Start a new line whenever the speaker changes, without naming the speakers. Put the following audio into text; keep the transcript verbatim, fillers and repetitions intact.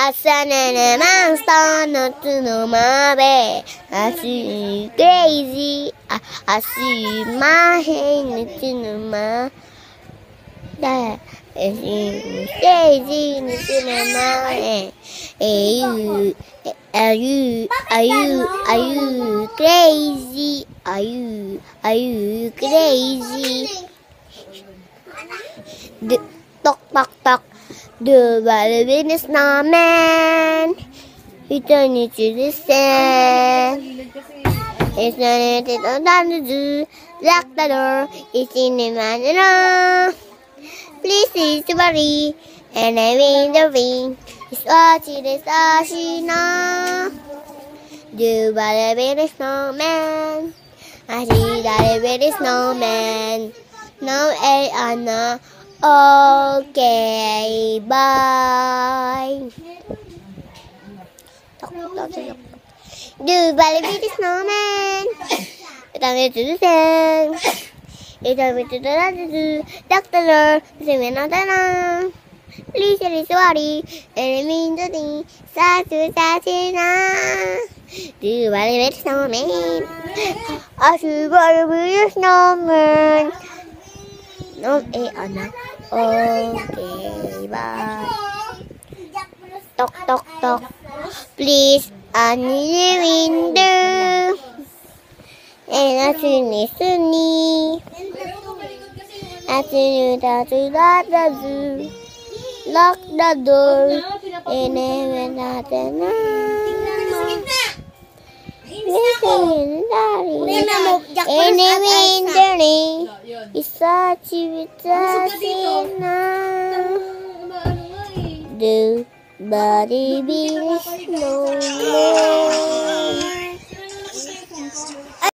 朝寝るモンスター夏の豆明日クレイジーあ明日まへん夏のまだ明日クレイジー夏のまへえゆAre you, are you, are you crazy? Are you, are you crazy? The, tok, tok, tok. The balloon is snowman. Return it to the sand. It's not it on the zoo. Lock the door. It's in the man. Please, please, worry. And I win the ring. It's what it is, Ashina. Do but a bit snowman. I see that a bit snowman. No, a Anna. Okay, bye. Do but a bit snowman. It's on to the sand. It's on to the doctor. It's another. Please, please, worry, and mean the thing, such a satina. Do you want to make snowman? I should want to be a snowman. No, eh, Anna. Okay, bye. Tok, tok, tok. Please, I need a window. And I should sunny. I should have to let the zoo. Lock the door and never nothing. Listen, darling. And the winter is such a sinner. Do body be snowman.